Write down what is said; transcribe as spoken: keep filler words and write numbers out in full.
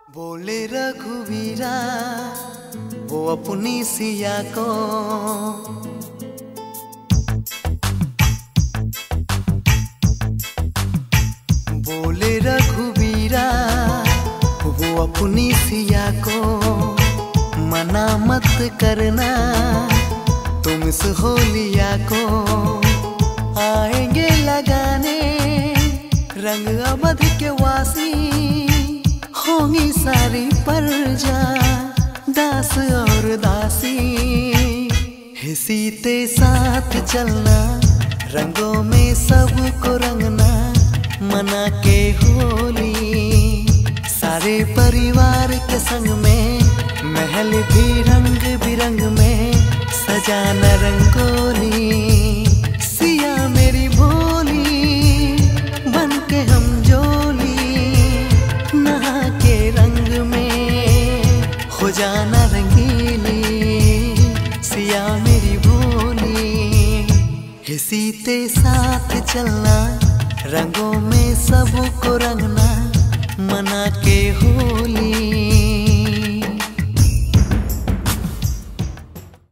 बोले रघुवीरा वो अपनी सिया को, बोले रघुवीरा वो अपनी सिया को, मना मत करना तुम इस होलिया को। आएंगे लगाने रंग अवध के वासी, होंगी सारी प्रजा दास और दासी। हे सीते साथ चलना रंगों में सबको रंगना, मना के होली सारे परिवार के संग में। महल भी रंग बिरंग में सजाना रंगोली, सिया मेरी भोली बन के हम जोली। नहा के रंग में हो जाना रंगीली, सिया मेरी भोली। हे सीते साथ चलना रंगों में सबको रंगना, मना के होली।